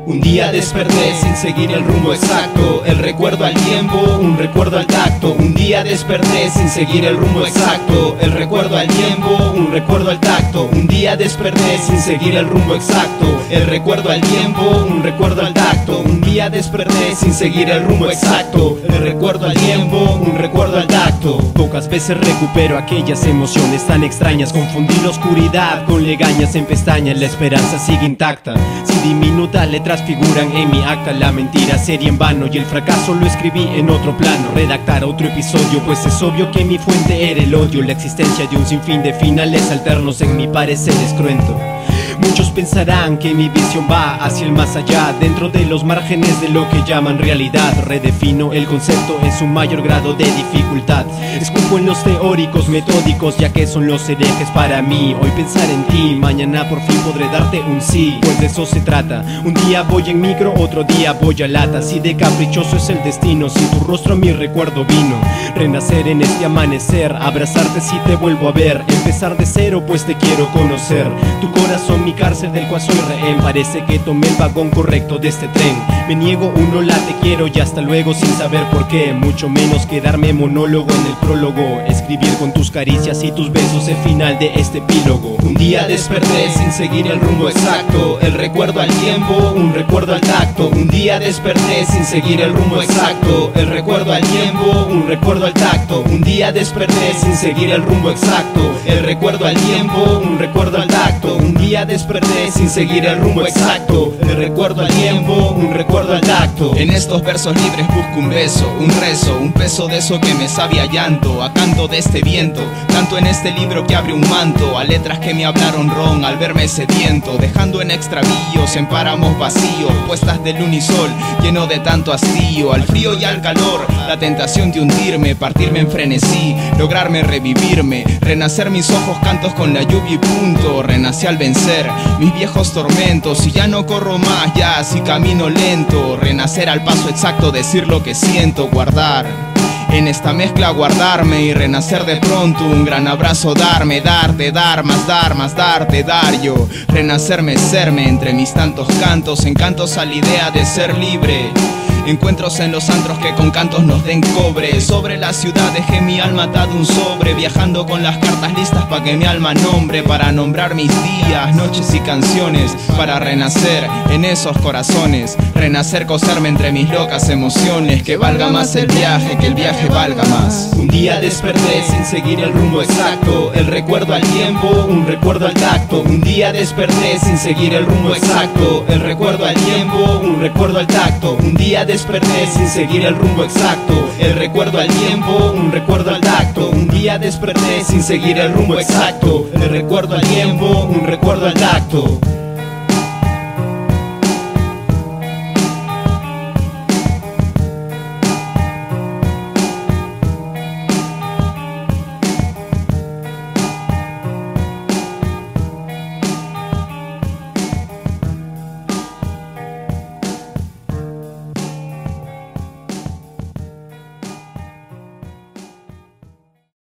Un día desperté sin seguir el rumbo exacto, el recuerdo al tiempo, un recuerdo al tacto. Un día desperté sin seguir el rumbo exacto, el recuerdo al tiempo, un recuerdo al tacto. Un día desperté sin seguir el rumbo exacto, el recuerdo al tiempo, un recuerdo al tacto. Un día desperté sin seguir el rumbo exacto, el recuerdo al tiempo, un recuerdo al tacto. Pocas veces recupero aquellas emociones tan extrañas. Confundí la oscuridad con legañas en pestañas. La esperanza sigue intacta, si diminutas letras figuran en mi acta. La mentira sería en vano y el fracaso lo escribí en otro plano. Redactar otro episodio, pues es obvio que mi fuente era el odio. La existencia de un sinfín de finales alternos en mi parecer es cruento. Muchos pensarán que mi visión va hacia el más allá, dentro de los márgenes de lo que llaman realidad. Redefino el concepto en su mayor grado de dificultad. Escupo en los teóricos metódicos, ya que son los herejes para mí. Hoy pensar en ti, mañana por fin podré darte un sí, pues de eso se trata. Un día voy en micro, otro día voy a lata. Así de caprichoso es el destino, sin tu rostro mi recuerdo vino. Renacer en este amanecer, abrazarte si te vuelvo a ver. Empezar de cero pues te quiero conocer. Tu corazón mi cárcel del cual soy rehén. Parece que tomé el vagón correcto de este tren. Me niego un hola te quiero y hasta luego sin saber por qué. Mucho menos quedarme monólogo en el prólogo. Escribir con tus caricias y tus besos el final de este epílogo. Un día desperté sin seguir el rumbo exacto, el recuerdo al tiempo, un recuerdo al tacto. Un día desperté sin seguir el rumbo exacto, el recuerdo al tiempo, un recuerdo al tacto. Un día desperté sin seguir el rumbo exacto, el recuerdo al tiempo, un recuerdo al tacto. Un día desperté sin seguir el rumbo exacto, el recuerdo al tiempo, un recuerdo al tacto. En estos versos libres busco un beso, un rezo, un peso de eso que me sabe a llanto, a canto de este viento. Canto en este libro que abre un manto, a letras que me hablaron ron al verme sediento, dejando en extravíos, en páramos vacíos, puestas de luna y sol, lleno de tanto hastío. Al frío y al calor, la tentación de hundirme, partirme en frenesí, lograrme revivirme, renacer mis ojos cantos con la lluvia y punto. Renací al vencer mis viejos tormentos y ya no corro más, ya así camino lento. Renacer al paso exacto, decir lo que siento, guardar en esta mezcla, guardarme y renacer de pronto. Un gran abrazo darme, darte, dar, más darte, dar yo. Renacerme, serme entre mis tantos cantos, encantos a la idea de ser libre. Encuentros en los antros que con cantos nos den cobre. Sobre la ciudad dejé mi alma atado un sobre, viajando con las cartas listas pa' que mi alma nombre. Para nombrar mis días, noches y canciones, para renacer en esos corazones. Renacer, coserme entre mis locas emociones. Que valga más el viaje, que el viaje valga más. Un día desperté sin seguir el rumbo exacto, el recuerdo al tiempo, un recuerdo al tacto. Un día desperté sin seguir el rumbo exacto, el recuerdo al tiempo, un recuerdo al tacto. Un día desperté sin seguir el rumbo exacto, el recuerdo al tiempo, un recuerdo al tacto. Un día desperté sin seguir el rumbo exacto, el recuerdo al tiempo, un recuerdo al tacto.